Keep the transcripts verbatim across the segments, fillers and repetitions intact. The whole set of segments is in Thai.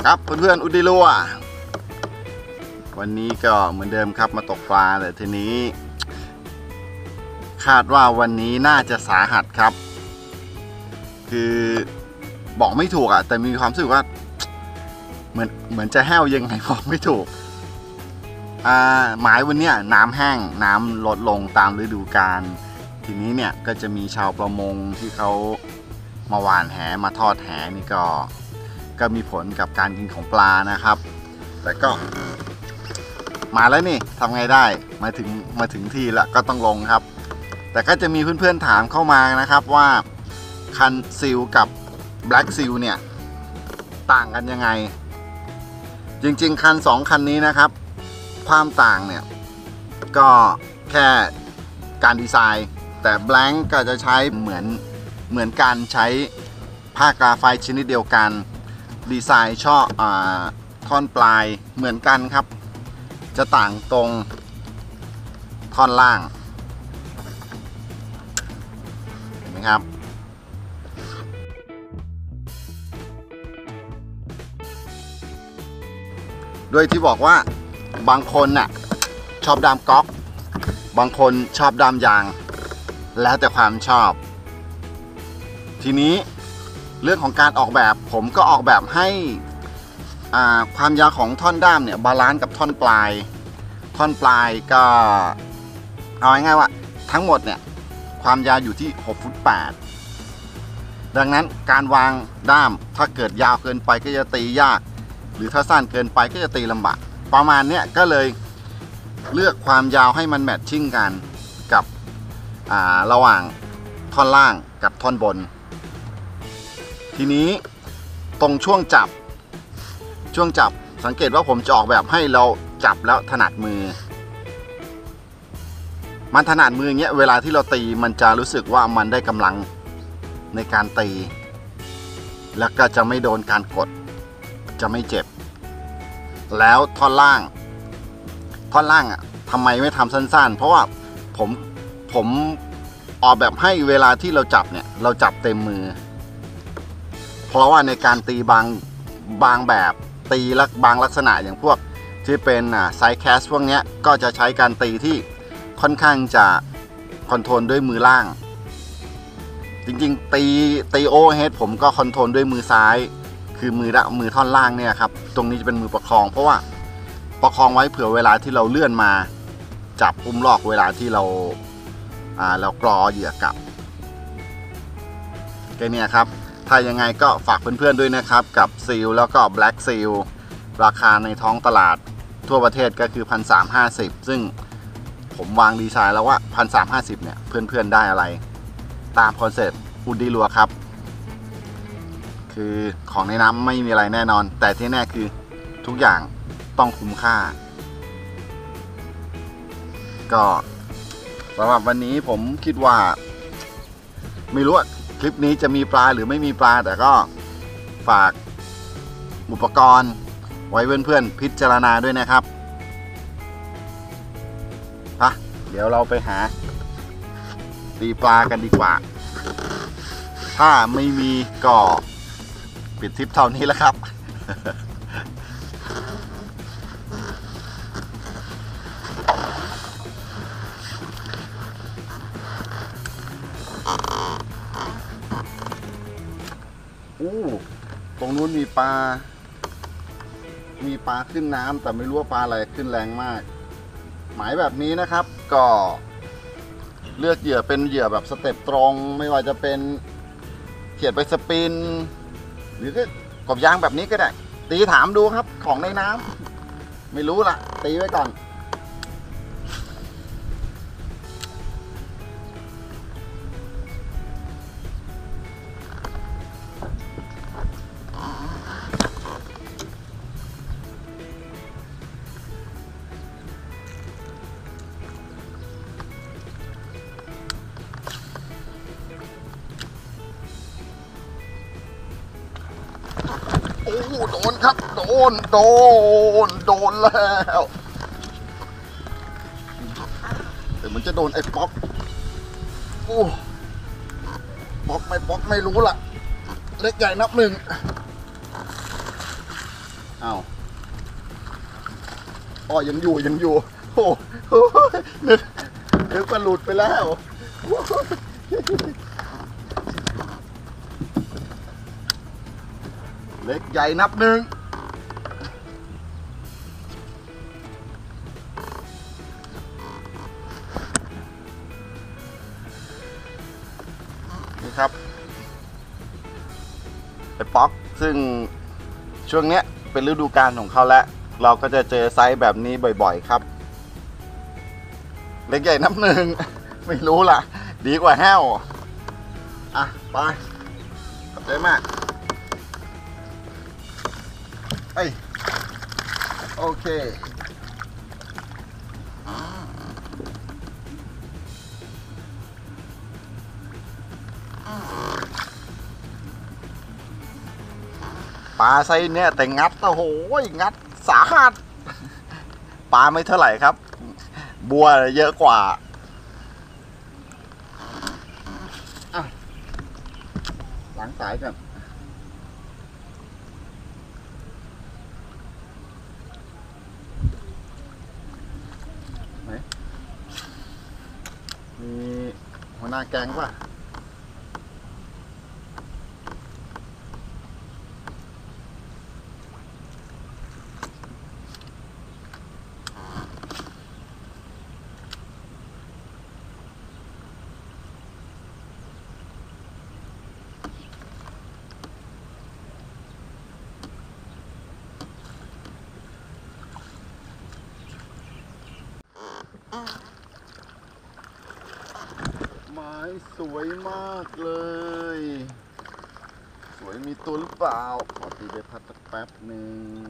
ครับเพื่อนๆอุดิลัววันนี้ก็เหมือนเดิมครับมาตกปลาแต่ทีนี้คาดว่าวันนี้น่าจะสาหัสครับคือบอกไม่ถูกอะแต่มีความรู้สึกว่าเหมือนเหมือนจะแห้วยังไงบอกไม่ถูกอ่าหมายวันนี้น้ำแห้งน้ำลดลงตามฤดูกาลทีนี้เนี่ยก็จะมีชาวประมงที่เขามาหว่านแหมาทอดแหนี่ก็ก็มีผลกับการกินของปลานะครับแต่ก็มาแล้วนี่ทำไงได้มาถึงมาถึงที่แล้วก็ต้องลงครับแต่ก็จะมีเพื่อนๆถามเข้ามานะครับว่าคันซิลกับแบล็กซิลเนี่ยต่างกันยังไงจริงๆคันสองคันนี้นะครับความต่างเนี่ยก็แค่การดีไซน์แต่แบล็งก็จะใช้เหมือนเหมือนการใช้ผ้ากราไฟต์ชนิดเดียวกันดีไซน์ช่ออ่าท่อนปลายเหมือนกันครับจะต่างตรงท่อนล่างเห็นไหมครับโดยที่บอกว่าบางคนน่ะชอบดามก๊อกบางคนชอบดามยางแล้วแต่ความชอบทีนี้เรื่องของการออกแบบผมก็ออกแบบให้ความยาวของท่อนด้ามเนี่ยบาลานซ์กับท่อนปลายท่อนปลายก็เอาง่ายๆว่าทั้งหมดเนี่ยความยาวอยู่ที่หกฟุตแปดดังนั้นการวางด้ามถ้าเกิดยาวเกินไปก็จะตียากหรือถ้าสั้นเกินไปก็จะตีลำบากประมาณเนี้ยก็เลยเลือกความยาวให้มันแมทชิ่งกันกับระหว่างท่อนล่างกับท่อนบนทีนี้ตรงช่วงจับช่วงจับสังเกตว่าผมจะออกแบบให้เราจับแล้วถนัดมือมันถนัดมืออย่างเงี้ยเวลาที่เราตีมันจะรู้สึกว่ามันได้กำลังในการตีแล้วก็จะไม่โดนการกดจะไม่เจ็บแล้วท่อนล่างท่อนล่างอ่ะทำไมไม่ทำสั้นๆเพราะว่าผมผมออกแบบให้เวลาที่เราจับเนี่ยเราจับเต็มมือเพราะว่าในการตีบางบางแบบตีลักบางลักษณะอย่างพวกที่เป็นไซส์แคสพวกนี้ก็จะใช้การตีที่ค่อนข้างจะคอนโทรลด้วยมือล่างจริงๆตีตีโอเฮดผมก็คอนโทรลด้วยมือซ้ายคือมือละมือท่อนล่างเนี่ยครับตรงนี้จะเป็นมือประคองเพราะว่าประคองไว้เผื่อเวลาที่เราเลื่อนมาจับอุ้มลอกเวลาที่เราอ่าเรากรอเหยื่อกลับแค่นี้ครับถ้ายังไงก็ฝากเพื่อนๆด้วยนะครับกับซีลแล้วก็แบล็กซีลราคาในท้องตลาดทั่วประเทศก็คือ หนึ่งพันสามร้อยห้าสิบ ซึ่งผมวางดีไซน์แล้วว่า หนึ่งพันสามร้อยห้าสิบ เนี่ยเพื่อนๆได้อะไรตามคอนเซ็ปต์อุดิลัวครับคือของในน้ำไม่มีอะไรแน่นอนแต่ที่แน่คือทุกอย่างต้องคุ้มค่าก็สำหรับวันนี้ผมคิดว่าไม่รู้คลิปนี้จะมีปลาหรือไม่มีปลาแต่ก็ฝากอุปกรณ์ไว้เพื่อนๆพิจารณาด้วยนะครับไปเดี๋ยวเราไปหาตีปลากันดีกว่าถ้าไม่มีก็ปิดทริปเท่านี้แล้วครับอู้ตรงนู้นมีปลามีปลาขึ้นน้ำแต่ไม่รู้ว่าปลาอะไรขึ้นแรงมากหมายแบบนี้นะครับก็เลือกเหยื่อเป็นเหยื่อแบบสเต็ปตรงไม่ว่าจะเป็นเขียดไปสปินหรือก็กบยางแบบนี้ก็ได้ตีถามดูครับของในน้ำไม่รู้ละตีไว้ก่อนโอ้โดนครับโดนโดนโดนแล้วแต่มันจะโดนไอ้ป๊อกโอ้ป๊อกไม่ป๊อกไม่รู้ล่ะเล็กใหญ่นับหนึ่งอ้าวอ๋อยังอยู่ยังอยู่โอ้โหนึกนึกว่าหลุดไปแล้วเล็กใหญ่นับหนึ่งนี่ครับไอ้ป๊อกซึ่งช่วงเนี้ยเป็นฤดูกาลของเขาแล้วเราก็จะเจอไซส์แบบนี้บ่อยๆครับเล็กใหญ่นับหนึ่งไม่รู้ล่ะดีกว่าแห้วอ่ะไปขอบใจมากเอ้ยโอเคปลาไซส์เนี้ยแต่งัดโอ้โหงัดสาหัสปลาไม่เท่าไหร่ครับบัวเยอะกว่าล้างสายกันไหนมีหัวหน้าแก๊งป่ะไม้สวยมากเลยสวยมีตัวหรือเปล่าขอตีใบพัดสักแป๊บหนึ่ง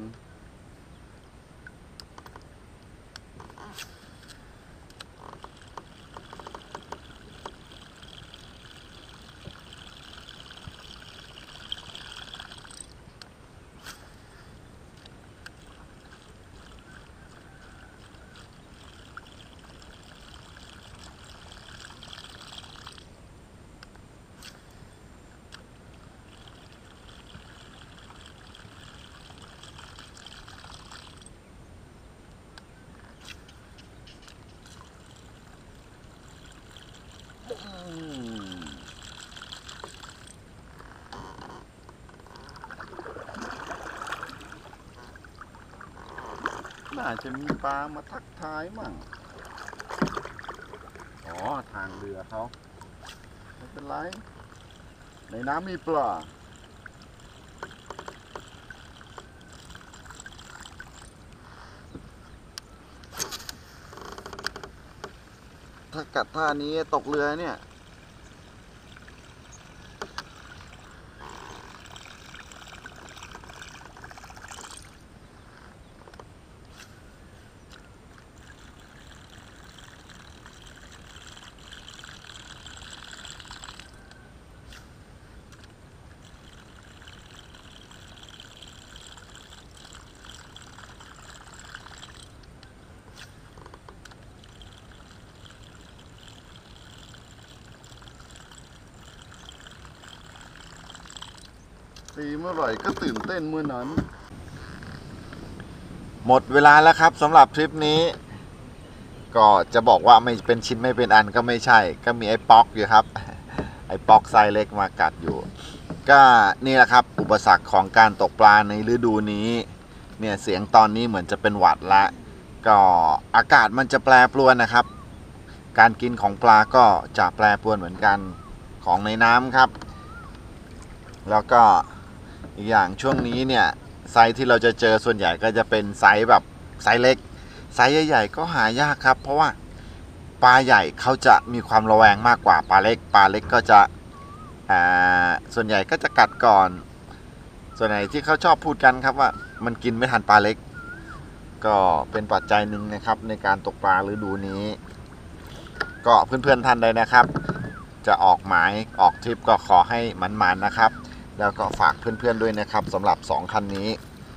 น่าจะมีปลามาทักทายมั่งอ๋อทางเรือเขาไม่เป็นไรในน้ำมีปลาถ้ากัดท่านี้ตกเรือเนี่ยตีเมื่อไหร่ก็ตื่นเต้นเมื่อนั้นหมดเวลาแล้วครับสำหรับทริปนี้ก็จะบอกว่าไม่เป็นชิ้นไม่เป็นอันก็ไม่ใช่ก็มีไอ้ป๊อกอยู่ครับไอ้ป๊อกไซส์เล็กมากัดอยู่ก็นี่แหละครับอุปสรรคของการตกปลาในฤดูนี้เนี่ยเสียงตอนนี้เหมือนจะเป็นหวัดละก็อากาศมันจะแปรปรวนนะครับการกินของปลาก็จะแปรปรวนเหมือนกันของในน้ำครับแล้วก็อีกอย่างช่วงนี้เนี่ยไซส์ที่เราจะเจอส่วนใหญ่ก็จะเป็นไซส์แบบไซส์เล็กไซส์ใหญ่ๆก็หายากครับเพราะว่าปลาใหญ่เขาจะมีความระแวงมากกว่าปลาเล็กปลาเล็กก็จะอ่าส่วนใหญ่ก็จะกัดก่อนส่วนใหญ่ที่เขาชอบพูดกันครับว่ามันกินไม่ทันปลาเล็กก็เป็นปัจจัยหนึ่งนะครับในการตกปลาฤดูนี้ก็เพื่อนๆท่านใดนะครับจะออกหมายออกทริปก็ขอให้มันๆนะครับแล้วก็ฝากเพื่อนๆด้วยนะครับสำหรับสองคันนี้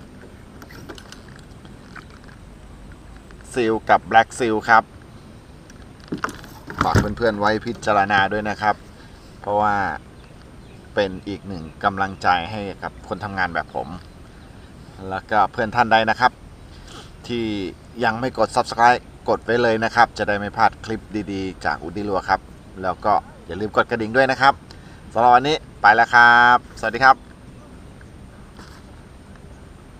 ซิลกับแบล็กซิลครับฝากเพื่อนๆไว้พิจารณาด้วยนะครับเพราะว่าเป็นอีกหนึ่งกำลังใจให้กับคนทำงานแบบผมแล้วก็เพื่อนท่านใดนะครับที่ยังไม่กด ซับสไครบ์ กดไว้เลยนะครับจะได้ไม่พลาดคลิปดีๆจากอุดิลัวครับแล้วก็อย่าลืมกดกระดิ่งด้วยนะครับสำหรับวันนี้ไปแล้วครับสวัสดีครับ